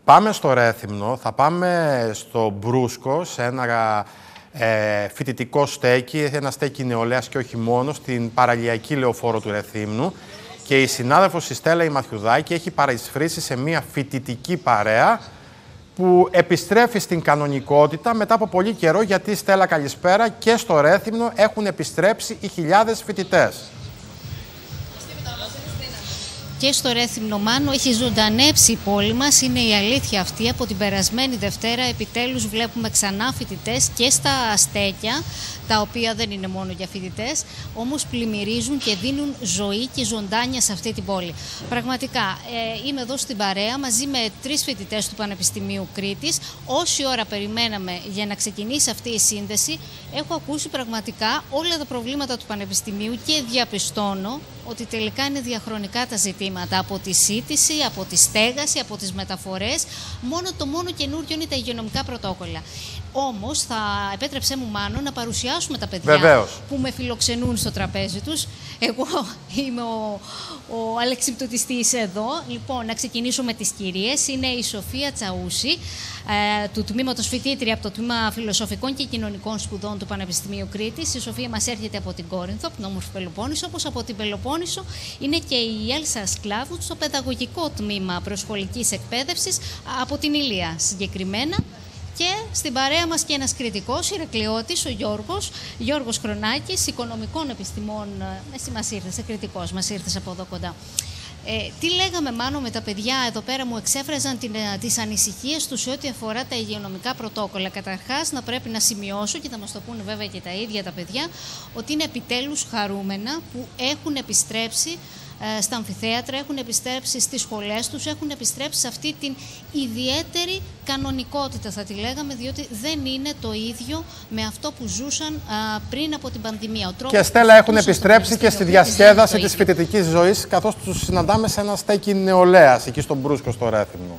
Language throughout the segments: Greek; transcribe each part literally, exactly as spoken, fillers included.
Πάμε στο Ρέθυμνο, θα πάμε στο Μπρούσκο, σε ένα ε, φοιτητικό στέκι, ένα στέκι νεολαίας και όχι μόνο, στην παραλιακή λεωφόρο του Ρεθύμνου. Και η συνάδελφος η Στέλλα η Μαθιουδάκη έχει παρεισφρήσει σε μια φοιτητική παρέα που επιστρέφει στην κανονικότητα μετά από πολύ καιρό, γιατί, Στέλλα, καλησπέρα, και στο Ρέθυμνο έχουν επιστρέψει οι χιλιάδες φοιτητές. Και στο Ρέθυμνο, Μάνο, έχει ζωντανέψει η πόλη μας, είναι η αλήθεια αυτή. Από την περασμένη Δευτέρα επιτέλους βλέπουμε ξανά φοιτητές και στα στέκια, τα οποία δεν είναι μόνο για φοιτητές, όμως πλημμυρίζουν και δίνουν ζωή και ζωντάνια σε αυτή την πόλη. Πραγματικά, ε, είμαι εδώ στην παρέα μαζί με τρεις φοιτητές του Πανεπιστημίου Κρήτης. Όση ώρα περιμέναμε για να ξεκινήσει αυτή η σύνδεση, έχω ακούσει πραγματικά όλα τα προβλήματα του Πανεπιστημίου και διαπιστώνω ότι τελικά είναι διαχρονικά τα ζητήματα. Από τη σύντηση, από τη στέγαση, από τις μεταφορές. Μόνο το μόνο καινούριο είναι τα υγειονομικά πρωτόκολλα. Όμως, θα επέτρεψέ μου, Μάνο, να παρουσιάσουμε τα παιδιά Βεβαίως. που με φιλοξενούν στο τραπέζι τους. Εγώ είμαι ο, ο αλεξιπτωτιστής εδώ. Λοιπόν, να ξεκινήσω με τις κυρίες. Είναι η Σοφία Τσαούση, ε, του τμήματος φοιτήτρια από το Τμήμα Φιλοσοφικών και Κοινωνικών Σπουδών του Πανεπιστημίου Κρήτης. Η Σοφία μας έρχεται από την Κόρινθο, από την όμορφη Πελοπόννησο. Όπως από την Πελοπόννησο είναι και η Έλσα Σκλάβου στο Παιδαγωγικό Τμήμα Προσχολικής Εκπαίδευσης από την Ηλία συγκεκριμένα. Και στην παρέα μας και ένας κριτικός, Ηρακλειώτης, ο Γιώργος, Γιώργος Χρονάκης, οικονομικών επιστημών. Εσύ μας ήρθες, κριτικός, μας ήρθες από εδώ κοντά. Ε, τι λέγαμε, Μάνο, με τα παιδιά εδώ πέρα, μου εξέφραζαν την, τις ανησυχίες τους σε ό,τι αφορά τα υγειονομικά πρωτόκολλα. Καταρχάς, να πρέπει να σημειώσω, και θα μας το πούνε βέβαια και τα ίδια τα παιδιά, ότι είναι επιτέλους χαρούμενα που έχουν επιστρέψει στα αμφιθέατρα, έχουν επιστρέψει στις σχολές τους, έχουν επιστρέψει σε αυτή την ιδιαίτερη κανονικότητα, θα τη λέγαμε, διότι δεν είναι το ίδιο με αυτό που ζούσαν α, πριν από την πανδημία. Ο τρόπος και, Στέλλα, έχουν επιστρέψει και στη διασκέδαση της φοιτητικής ζωής, καθώς τους συναντάμε σε ένα στέκι νεολαίας, εκεί στον Μπρούσκο, στο Ρέθυμνο.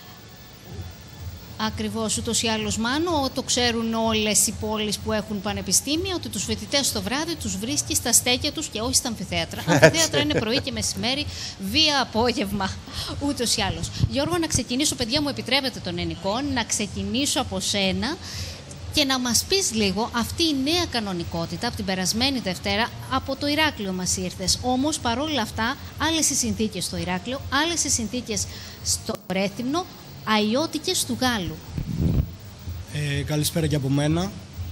Ακριβώς, ούτως ή άλλως, Μάνο, το ξέρουν όλες οι πόλεις που έχουν πανεπιστήμια, ότι τους φοιτητές το βράδυ τους βρίσκει στα στέκια τους και όχι στα αμφιθέατρα. Αμφιθέατρα είναι πρωί και μεσημέρι, βία απόγευμα, ούτως ή άλλως. Γιώργο, να ξεκινήσω, παιδιά μου, επιτρέπετε των ενικών, να ξεκινήσω από σένα και να μας πεις λίγο αυτή η νέα κανονικότητα από την περασμένη Δευτέρα. Από το Ηράκλειο μας ήρθες, όμως παρόλα αυτά άλλες οι συνθήκες στο Ηράκλειο, άλλες οι συνθήκες στο Ρέθυμνο, αϊώτικες του Γάλλου. Ε, καλησπέρα και από μένα.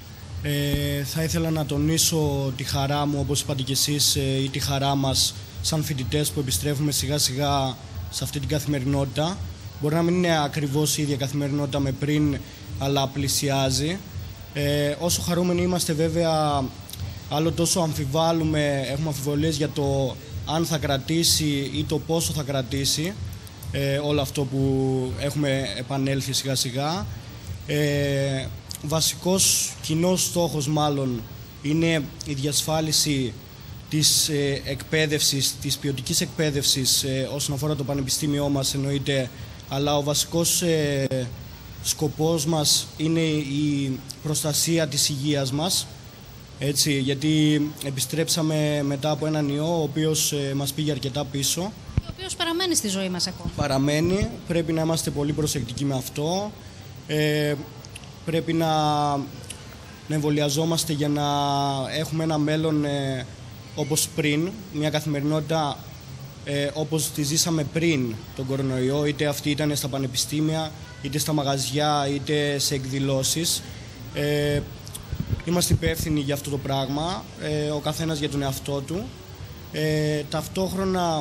Ε, θα ήθελα να τονίσω τη χαρά μου, όπως είπατε και εσείς, ε, ή τη χαρά μας σαν φοιτητές που επιστρέφουμε σιγά σιγά σε αυτή την καθημερινότητα. Μπορεί να μην είναι ακριβώς η ίδια καθημερινότητα με πριν, αλλά πλησιάζει. Ε, όσο χαρούμενοι είμαστε, βέβαια, άλλο τόσο αμφιβάλλουμε, έχουμε αμφιβολίες για το αν θα κρατήσει ή το πόσο θα κρατήσει. Ε, όλο αυτό που έχουμε επανέλθει σιγά σιγά. Ε, βασικός κοινός στόχος μάλλον είναι η διασφάλιση της ε, εκπαίδευσης, της ποιοτικής εκπαίδευσης ε, όσον αφορά το πανεπιστήμιό μας εννοείται, αλλά ο βασικός ε, σκοπός μας είναι η προστασία της υγείας μας, έτσι, γιατί επιστρέψαμε μετά από έναν ιό ο οποίος ε, μας πήγε αρκετά πίσω. Ο οποίος παραμένει στη ζωή μας ακόμα. Παραμένει, πρέπει να είμαστε πολύ προσεκτικοί με αυτό. Ε, πρέπει να, να εμβολιαζόμαστε για να έχουμε ένα μέλλον ε, όπως πριν, μια καθημερινότητα ε, όπως τη ζήσαμε πριν τον κορονοϊό, είτε αυτή ήταν στα πανεπιστήμια, είτε στα μαγαζιά, είτε σε εκδηλώσεις. Ε, είμαστε υπεύθυνοι για αυτό το πράγμα, ε, ο καθένας για τον εαυτό του. Ε, ταυτόχρονα,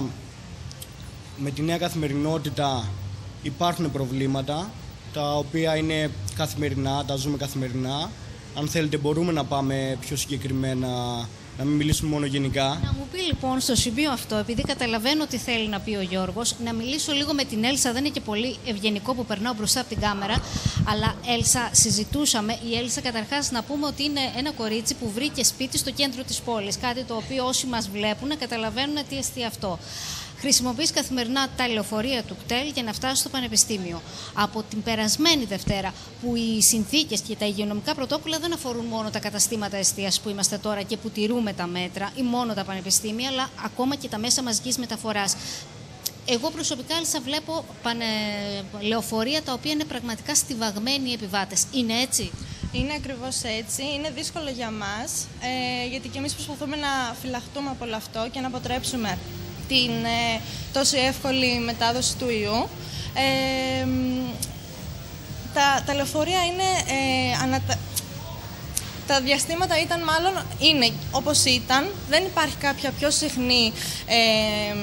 με τη νέα καθημερινότητα υπάρχουν προβλήματα, τα οποία είναι καθημερινά, τα ζούμε καθημερινά. Αν θέλετε μπορούμε να πάμε πιο συγκεκριμένα, να μην μιλήσουμε μόνο γενικά. Να μου πει λοιπόν στο σημείο αυτό, επειδή καταλαβαίνω τι θέλει να πει ο Γιώργος, να μιλήσω λίγο με την Έλσα. Δεν είναι και πολύ ευγενικό που περνάω μπροστά από την κάμερα, αλλά Έλσα, συζητούσαμε. Η Έλσα, καταρχάς, να πούμε ότι είναι ένα κορίτσι που βρήκε σπίτι στο κέντρο της πόλης. Κάτι το οποίο όσοι μας βλέπουν καταλαβαίνουν τι εστί αυτό. Χρησιμοποιείς καθημερινά τα λεωφορεία του ΚΤΕΛ για να φτάσεις στο πανεπιστήμιο. Από την περασμένη Δευτέρα, που οι συνθήκες και τα υγειονομικά πρωτόκολλα δεν αφορούν μόνο τα καταστήματα εστίας που είμαστε τώρα και που τηρούμε τα μέτρα ή μόνο τα πανεπιστήμια, αλλά ακόμα και τα μέσα μαζικής μεταφοράς. Εγώ προσωπικά Έλσα, βλέπω πανε... λεωφορεία τα οποία είναι πραγματικά στιβαγμένοι οι επιβάτες. Είναι έτσι? Είναι ακριβώς έτσι. Είναι δύσκολο για μας, ε, γιατί και εμείς προσπαθούμε να φυλαχτούμε από όλο αυτό και να αποτρέψουμε την ε, τόσο εύκολη μετάδοση του ιού. Ε, τα, τα λεωφορεία είναι... Ε, ανατα... Τα διαστήματα ήταν μάλλον, είναι όπως ήταν, δεν υπάρχει κάποια πιο συχνή... Ε,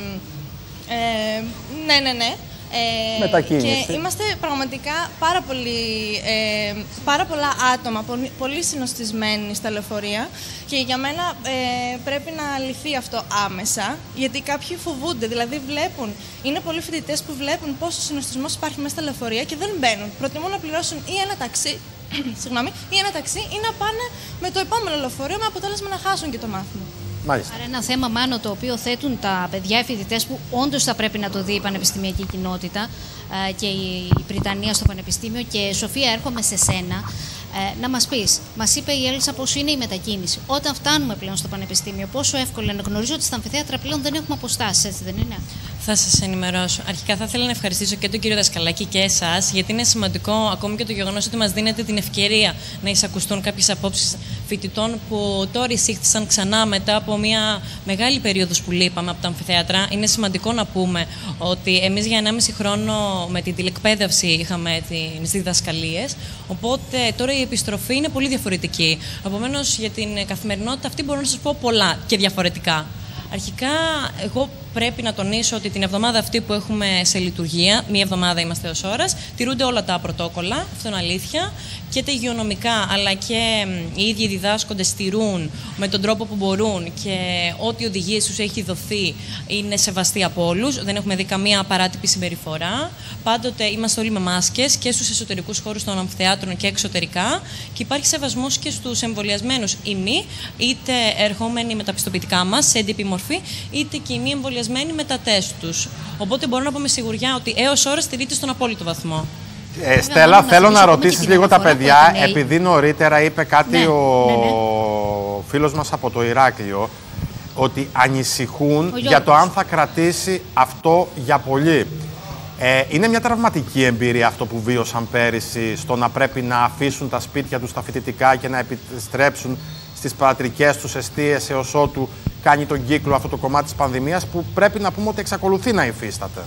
ε, ναι, ναι, ναι. Ε, Μετακίνηση. Και είμαστε πραγματικά πάρα, πολύ, ε, πάρα πολλά άτομα, πολύ, πολύ συνοστισμένοι στα λεωφορεία και για μένα ε, πρέπει να λυθεί αυτό άμεσα, γιατί κάποιοι φοβούνται, δηλαδή βλέπουν, είναι πολλοί φοιτητές που βλέπουν πόσο συνοστισμός υπάρχει μέσα στα λεωφορεία και δεν μπαίνουν. Προτιμούν να πληρώσουν ή ένα ταξί, συγγνώμη, ή ένα ταξί ή να πάνε με το επόμενο λεωφορείο με αποτέλεσμα να χάσουν και το μάθημα. Μάλιστα. Άρα ένα θέμα, Μάνο, το οποίο θέτουν τα παιδιά, οι φοιτητές, που όντως θα πρέπει να το δει η πανεπιστημιακή κοινότητα ε, και η Βρυτανία στο πανεπιστήμιο. Και Σοφία, έρχομαι σε σένα. Ε, να μας πεις, μας είπε η Έλσα πώς είναι η μετακίνηση. Όταν φτάνουμε πλέον στο πανεπιστήμιο, πόσο εύκολο είναι? Γνωρίζω ότι στα αμφιθέατρα πλέον δεν έχουμε αποστάσεις, έτσι δεν είναι? Θα σας ενημερώσω. Αρχικά θα ήθελα να ευχαριστήσω και τον κύριο Δασκαλάκη και εσάς, γιατί είναι σημαντικό ακόμη και το γεγονός ότι μας δίνετε την ευκαιρία να εισακουστούν κάποιες απόψεις φοιτητών που τώρα εισήχθησαν ξανά μετά από μια μεγάλη περίοδος που λείπαμε από τα αμφιθέατρα. Είναι σημαντικό να πούμε ότι εμείς για ενάμιση χρόνο με την τηλεκπαίδευση είχαμε τις διδασκαλίες, οπότε τώρα η επιστροφή είναι πολύ διαφορετική. Επομένως, για την καθημερινότητα αυτή μπορώ να σας πω πολλά και διαφορετικά. Αρχικά, εγώ πρέπει να τονίσω ότι την εβδομάδα αυτή που έχουμε σε λειτουργία, μία εβδομάδα είμαστε ως ώρας, τηρούνται όλα τα πρωτόκολλα, αυτό είναι αλήθεια, και τα υγειονομικά, αλλά και οι ίδιοι διδάσκοντες τηρούν με τον τρόπο που μπορούν και ό,τι οδηγίες τους έχει δοθεί είναι σεβαστή από όλους. Δεν έχουμε δει καμία παράτυπη συμπεριφορά. Πάντοτε είμαστε όλοι με μάσκες και στους εσωτερικούς χώρους των αμφιθεάτρων και εξωτερικά, και υπάρχει σεβασμός και στους εμβολιασμένους ή μη, είτε ερχόμενοι με τα πιστοποιητικά μας σε έντυπη μορφή, είτε και οι μη εμβολιασμένοι με τα τεστ τους. Οπότε μπορώ να πω με σιγουριά ότι έως ώρας τηρείται στον απόλυτο βαθμό. Ε, Στέλλα, θέλω να ρωτήσεις λίγο τα παιδιά, επειδή νωρίτερα είπε κάτι ναι, ο ναι, ναι. φίλος μας από το Ηράκλειο, ότι ανησυχούν για το αν θα κρατήσει αυτό για πολύ. Ε, είναι μια τραυματική εμπειρία αυτό που βίωσαν πέρυσι, στο να πρέπει να αφήσουν τα σπίτια τους τα φοιτητικά και να επιστρέψουν στις πατρικές τους εστίες έως ότου κάνει τον κύκλο αυτό το κομμάτι της πανδημίας, που πρέπει να πούμε ότι εξακολουθεί να υφίσταται.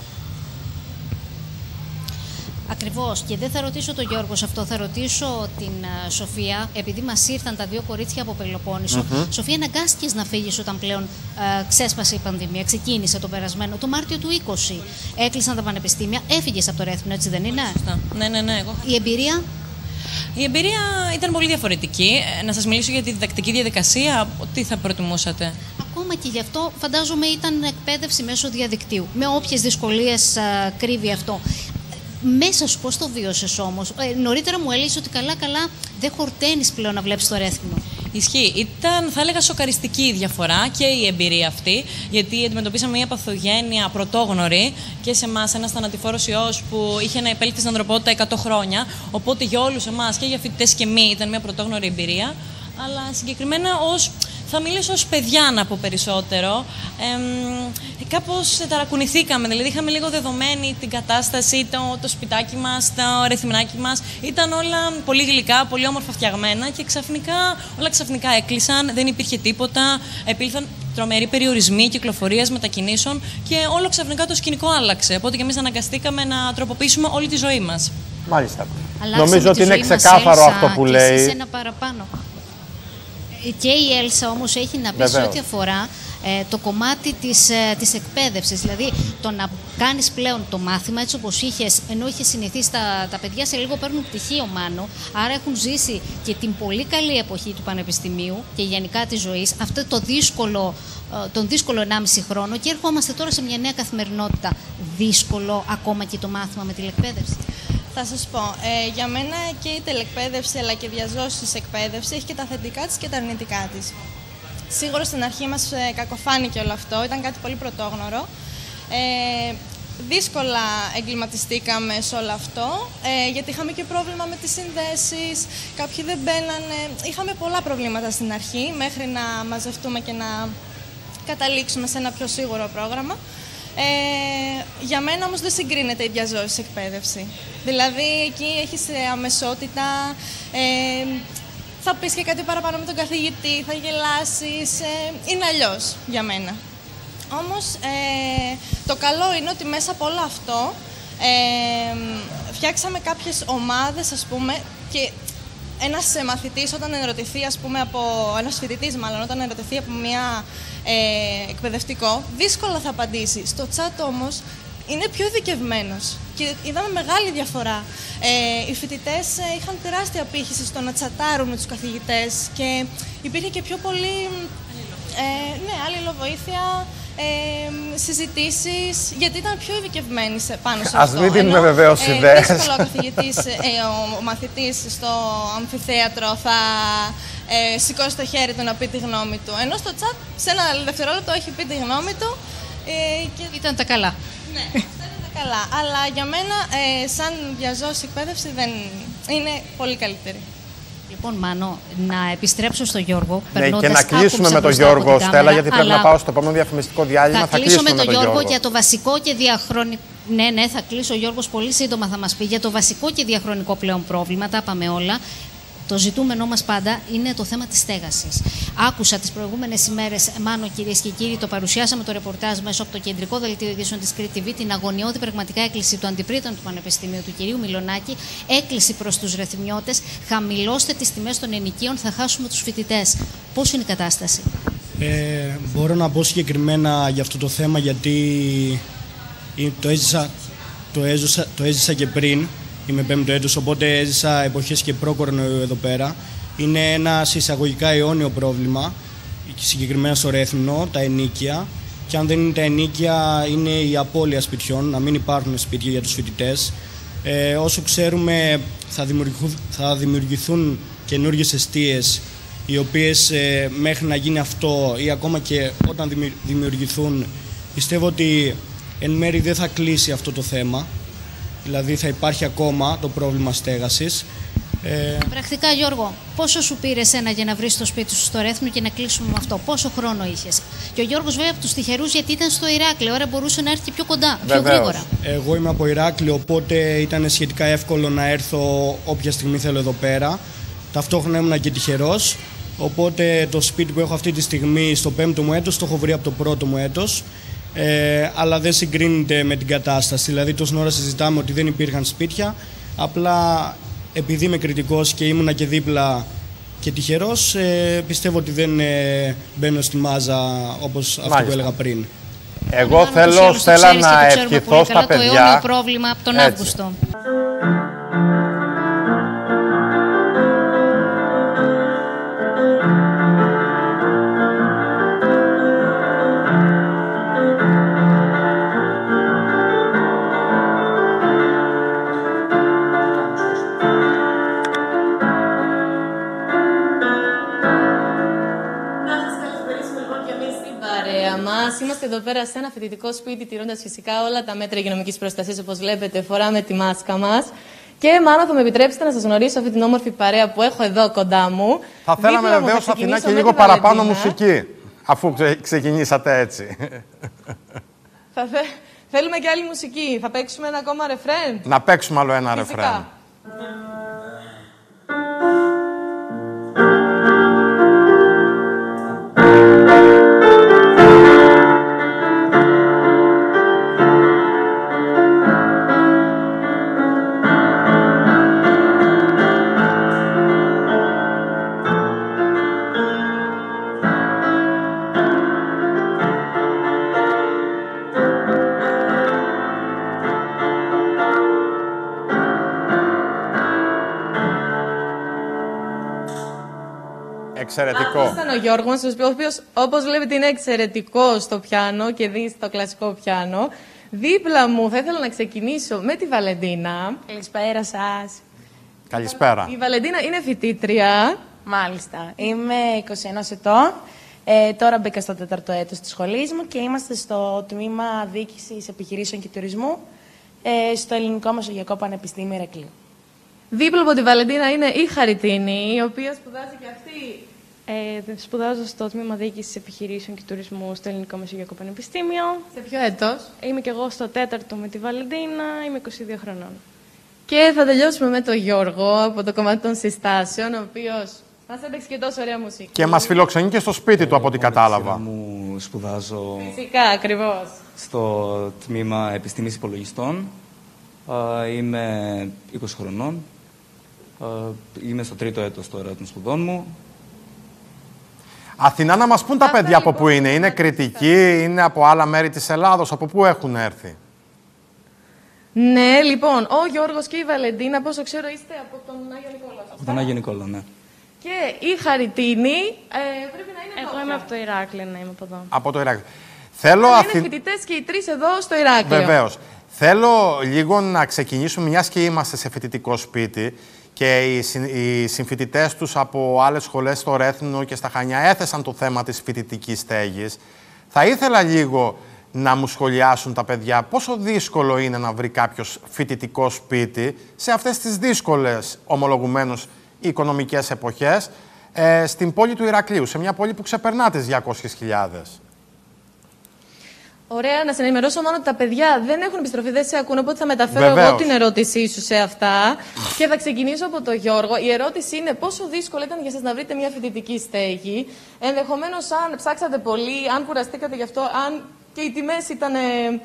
Ακριβώς. Και δεν θα ρωτήσω τον Γιώργο σε αυτό, θα ρωτήσω την uh, Σοφία, επειδή μας ήρθαν τα δύο κορίτσια από Πελοπόννησο. Mm-hmm. Σοφία, αναγκάστηκες να φύγεις όταν πλέον uh, ξέσπασε η πανδημία, ξεκίνησε το περασμένο, το Μάρτιο του είκοσι. Έκλεισαν τα πανεπιστήμια, έφυγες από το Ρέθμινο, έτσι δεν είναι? Σωστά. Ναι, ναι, ναι. Εγώ... Η εμπειρία? Η εμπειρία ήταν πολύ διαφορετική. Να σας μιλήσω για τη διδακτική διαδικασία, τι θα προτιμούσατε? Ακόμα και γι' αυτό φαντάζομαι ήταν εκπαίδευση μέσω διαδικτύου. Με όποιες δυσκολίες uh, κρύβει αυτό. Μέσα σου πώς το βίωσες όμως? Ε, νωρίτερα μου έλεγες ότι καλά-καλά δεν χορταίνεις πλέον να βλέπεις το Ρέθμινο. Ισχύει. Ήταν, θα έλεγα, σοκαριστική η διαφορά και η εμπειρία αυτή, γιατί αντιμετωπίσαμε μια παθογένεια πρωτόγνωρη και σε εμάς ένας θανατηφόρος ιός που είχε να επέλθει στην ανθρωπότητα εκατό χρόνια. Οπότε για όλους εμάς και για φοιτητές και μη ήταν μια πρωτόγνωρη εμπειρία. Αλλά συγκεκριμένα ως. Θα μιλήσω ως παιδιά να πω περισσότερο. Ε, κάπως ταρακουνηθήκαμε, δηλαδή είχαμε λίγο δεδομένη την κατάσταση, το, το σπιτάκι μας, το ρεθυμνάκι μας. Ήταν όλα πολύ γλυκά, πολύ όμορφα φτιαγμένα και ξαφνικά, όλα ξαφνικά έκλεισαν, δεν υπήρχε τίποτα, επήλθαν τρομεροί περιορισμοί κυκλοφορίας, μετακινήσεων και όλο ξαφνικά το σκηνικό άλλαξε. Οπότε και εμείς αναγκαστήκαμε να τροποποιήσουμε όλη τη ζωή μας. Μάλιστα. Αλλάξαμε Νομίζω ότι είναι ξεκάθαρο Έλσα, αυτό που και λέει. εσείς ένα παραπάνω. Και η Έλσα όμως έχει να πει Βεβαίως. σε ό,τι αφορά ε, το κομμάτι της, ε, της εκπαίδευσης. Δηλαδή το να κάνεις πλέον το μάθημα έτσι όπως είχες, ενώ είχες συνηθίσει τα, τα παιδιά σε λίγο παίρνουν πτυχίο, Μάνο, άρα έχουν ζήσει και την πολύ καλή εποχή του πανεπιστημίου και γενικά της ζωής, αυτό το δύσκολο, ε, τον δύσκολο ενάμιση χρόνο, και ερχόμαστε τώρα σε μια νέα καθημερινότητα. Δύσκολο ακόμα και το μάθημα με τηλεκπαίδευση? Θα σας πω, ε, για μένα και η τελεκπαίδευση αλλά και η διαζώσης εκπαίδευση έχει και τα θετικά της και τα αρνητικά της. Σίγουρα στην αρχή μας ε, κακοφάνηκε όλο αυτό, ήταν κάτι πολύ πρωτόγνωρο. Ε, δύσκολα εγκληματιστήκαμε σε όλο αυτό, ε, γιατί είχαμε και πρόβλημα με τις συνδέσεις, κάποιοι δεν μπαίνανε, είχαμε πολλά προβλήματα στην αρχή μέχρι να μαζευτούμε και να καταλήξουμε σε ένα πιο σίγουρο πρόγραμμα. Ε, για μένα όμως δεν συγκρίνεται η διαζώσης εκπαίδευση. Δηλαδή, εκεί έχεις αμεσότητα, ε, θα πεις και κάτι παραπάνω με τον καθηγητή, θα γελάσεις, ε, είναι αλλιώς για μένα. Όμως, ε, το καλό είναι ότι μέσα από όλο αυτό ε, φτιάξαμε κάποιες ομάδες, ας πούμε, και ένας μαθητής όταν ερωτηθεί, ας πούμε, από ένας φοιτητής μάλλον, όταν ερωτηθεί από μια ε, εκπαιδευτικό, δύσκολα θα απαντήσει. Στο chat όμως είναι πιο ειδικευμένος και είδαμε μεγάλη διαφορά. Ε, οι φοιτητές ε, είχαν τεράστια απήχηση στο να τσατάρουν με τους καθηγητές και υπήρχε και πιο πολύ ε, ναι, αλληλοβοήθεια, ε, συζητήσεις, γιατί ήταν πιο ειδικευμένοι σε, πάνω σε αυτό. Ας μην δίνουμε βεβαίως ιδέες. Δύσκολο ο καθηγητής, ε, ο, ο μαθητής στο αμφιθέατρο θα ε, σηκώσει το χέρι του να πει τη γνώμη του. Ενώ στο chat σε ένα δευτερόλεπτο έχει πει τη γνώμη του. Ε, και... Ήταν τα καλά. Ναι, αυτά ήταν τα καλά. Αλλά για μένα, ε, σαν διαζώσης εκπαίδευση, δεν είναι πολύ καλύτερη. Λοιπόν, Μάνο, να επιστρέψω στο Γιώργο. Ναι, και να κλείσουμε με τον Γιώργο, Στέλλα, γιατί πρέπει να πάω στο επόμενο διαφημιστικό διάλειμμα. Θα, θα κλείσω με τον με τον Γιώργο, Γιώργο για το βασικό και διαχρονικό. Ναι, ναι, θα κλείσω. Ο Γιώργος πολύ σύντομα θα μας πει για το βασικό και διαχρονικό πλέον πρόβλημα. Τα είπαμε όλα. Το ζητούμενό μας πάντα είναι το θέμα της στέγασης. Άκουσα τις προηγούμενες ημέρες, Μάνο, κυρίες και κύριοι, το παρουσιάσαμε το ρεπορτάζ μέσω από το κεντρικό δελτίο ειδήσεων της Κρήτη τι βι, την αγωνιώδη πραγματικά έκκληση του αντιπρίτων του Πανεπιστημίου, του κυρίου Μιλονάκη, έκκληση προς τους ρεθυμιώτες, χαμηλώστε τις τιμές των ενοικίων, θα χάσουμε τους φοιτητές. Πώς είναι η κατάσταση? Ε, μπορώ να πω συγκεκριμένα για αυτό το θέμα, γιατί το έζησα, το έζησα, το έζησα και πριν. Είμαι πέμπτο έτος, οπότε έζησα εποχές και προ-κορονοϊού εδώ πέρα. Είναι ένα εισαγωγικά αιώνιο πρόβλημα, συγκεκριμένα στο Ρέθυμνο, τα ενοίκια. Και αν δεν είναι τα ενοίκια, είναι η απώλεια σπιτιών, να μην υπάρχουν σπίτια για τους φοιτητές. Ε, όσο ξέρουμε, θα δημιουργηθούν, θα δημιουργηθούν καινούργιες εστίες, οι οποίες ε, μέχρι να γίνει αυτό ή ακόμα και όταν δημιουργηθούν, πιστεύω ότι εν μέρει δεν θα κλείσει αυτό το θέμα. Δηλαδή θα υπάρχει ακόμα το πρόβλημα στέγασης. Ε... Πρακτικά, Γιώργο, πόσο σου πήρε εσένα για να βρεις το σπίτι σου στο Ρέθυμνο και να κλείσουμε με αυτό? Πόσο χρόνο είχες? Και ο Γιώργος βέβαια από τους τυχερούς, γιατί ήταν στο Ηράκλειο, άρα μπορούσε να έρθει και πιο κοντά, πιο Βεβαίως. γρήγορα. Εγώ είμαι από Ηράκλειο, οπότε ήταν σχετικά εύκολο να έρθω όποια στιγμή θέλω εδώ πέρα. Ταυτόχρονα ήμουν και τυχερός, οπότε το σπίτι που έχω αυτή τη στιγμή στο πέμπτο μου έτος το έχω βρει από το πρώτο μου έτος. Ε, αλλά δεν συγκρίνεται με την κατάσταση. Δηλαδή, τόση ώρα συζητάμε ότι δεν υπήρχαν σπίτια. Απλά επειδή είμαι κριτικός και ήμουνα και δίπλα και τυχερός, ε, πιστεύω ότι δεν ε, μπαίνω στη μάζα όπως αυτό που έλεγα πριν. Εγώ Μάλλον θέλω, Στέλλα, να ευχηθώ στα παιδιά. Το αιώνιο πρόβλημα από τον Έτσι. Αύγουστο. Είμαστε εδώ πέρα σε ένα φοιτητικό σπίτι, τηρώντας φυσικά όλα τα μέτρα υγειονομικής προστασίας. Όπως βλέπετε, φοράμε τη μάσκα μας. Και Μάνο, θα με επιτρέψετε να σας γνωρίσω αυτή την όμορφη παρέα που έχω εδώ κοντά μου. Θα θέλαμε βεβαίως, Αθηνά, και λίγο παραπάνω μουσική, αφού ξε, ξεκινήσατε έτσι. Θα θε... Θέλουμε και άλλη μουσική. Θα παίξουμε ένα ακόμα ρεφρέν. Να παίξουμε άλλο ένα φυσικά. ρεφρέν. Εξαιρετικό. Αυτό ήταν ο Γιώργος, ο οποίος, όπως βλέπετε, είναι εξαιρετικό στο πιάνο και δει στο κλασικό πιάνο. Δίπλα μου θα ήθελα να ξεκινήσω με τη Βαλεντίνα. Καλησπέρα σας. Καλησπέρα. Η Βαλεντίνα είναι φοιτήτρια. Μάλιστα. Είμαι είκοσι ένα ετών. Ε, τώρα μπήκα στο τέταρτο έτος της σχολής μου και είμαστε στο τμήμα Διοίκησης Επιχειρήσεων και Τουρισμού ε, στο Ελληνικό Μεσογειακό Πανεπιστήμιο Ηρακλείου. Δίπλα από τη Βαλεντίνα είναι η Χαριτίνη, η οποία σπουδάζει και αυτή Ε, σπουδάζω στο τμήμα Διοίκησης Επιχειρήσεων και Τουρισμού στο Ελληνικό Μεσογειακό Πανεπιστήμιο. Σε ποιο έτος? Είμαι και εγώ στο τέταρτο με τη Βαλεντίνα, είμαι είκοσι δύο χρονών. Και θα τελειώσουμε με τον Γιώργο από το κομμάτι των συστάσεων, ο οποίος μας έπαιξε και τόσο ωραία μουσική. Και μας φιλοξενεί και στο σπίτι του, από ό,τι κατάλαβα. Μου σπουδάζω Φυσικά, ακριβώς. στο τμήμα Επιστήμης Υπολογιστών. Είμαι είκοσι χρονών. Είμαι στο τρίτο έτος τώρα των σπουδών μου. Αθηνά, να μας πούν τα παιδιά από πού είναι. Είναι Κρητικοί, είναι από άλλα μέρη της Ελλάδος, από πού έχουν έρθει? Ναι, λοιπόν, ο Γιώργος και η Βαλεντίνα, πόσο ξέρω, είστε από τον Άγιο Νικόλαο. Από τον Άγιο Νικόλαο, ναι. Και η Χαριτίνη ε, πρέπει να είναι Εγώ είμαι από το Ηράκλειο, να είμαι από εδώ. Από το Ηράκλειο. Θέλω είναι Αθη... φοιτητές και οι τρεις εδώ στο Ηράκλειο. Βεβαίως. Θέλω λίγο να ξεκινήσουμε, μιας και είμαστε σε φοιτητικό σπίτι και οι, συν, οι συμφοιτητές τους από άλλες σχολές στο Ρέθυμνο και στα Χανιά έθεσαν το θέμα της φοιτητικής στέγης. Θα ήθελα λίγο να μου σχολιάσουν τα παιδιά πόσο δύσκολο είναι να βρει κάποιος φοιτητικό σπίτι σε αυτές τις δύσκολες, ομολογουμένως, οικονομικές εποχές ε, στην πόλη του Ηρακλείου, σε μια πόλη που ξεπερνά τις διακόσιες χιλιάδες. Ωραία, να σε ενημερώσω μόνο ότι τα παιδιά δεν έχουν επιστροφή, δεν σε ακούνε, οπότε θα μεταφέρω Βεβαίως. εγώ την ερώτησή σου σε αυτά. Και θα ξεκινήσω από τον Γιώργο. Η ερώτηση είναι πόσο δύσκολο ήταν για σας να βρείτε μια φοιτητική στέγη. Ενδεχομένως, αν ψάξατε πολύ, αν κουραστήκατε γι' αυτό, αν και οι τιμές ήταν,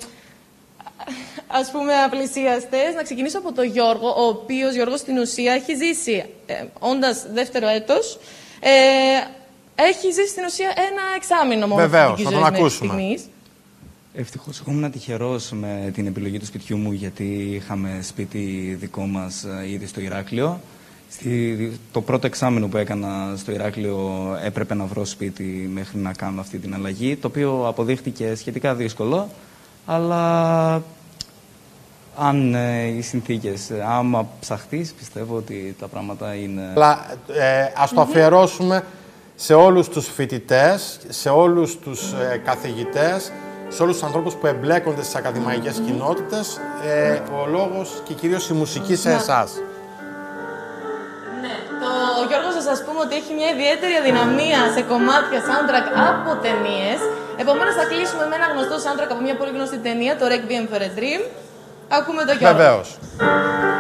ας πούμε, απλησίαστες. Να ξεκινήσω από τον Γιώργο, ο οποίος, Γιώργος, στην ουσία έχει ζήσει, ε, όντας δεύτερο έτος, ε, έχει ζήσει στην ουσία ένα εξάμηνο μόνο. Βεβαίως, θα τον ακούσουμε. Ευτυχώς, εγώ ήμουν τυχερός με την επιλογή του σπιτιού μου, γιατί είχαμε σπίτι δικό μας ήδη στο Ηράκλειο. Στη, το πρώτο εξάμηνο που έκανα στο Ηράκλειο έπρεπε να βρω σπίτι μέχρι να κάνω αυτή την αλλαγή, το οποίο αποδείχτηκε σχετικά δύσκολο, αλλά αν ε, οι συνθήκες, άμα ψαχτείς, πιστεύω ότι τα πράγματα είναι... Αλλά ε, ας το αφιερώσουμε σε όλους τους φοιτητές, σε όλους τους ε, καθηγητές, σε όλους τους ανθρώπους που εμπλέκονται στις ακαδημαϊκές κοινότητες, ε, ο λόγος και κυρίως η μουσική σε εσάς. Ναι, το Γιώργο θα σας πούμε ότι έχει μια ιδιαίτερη αδυναμία σε κομμάτια soundtrack από ταινίες. Επομένως θα κλείσουμε με ένα γνωστό soundtrack από μια πολύ γνωστή ταινία, το Requiem for a Dream. Ακούμε το Γιώργο. Βεβαίως.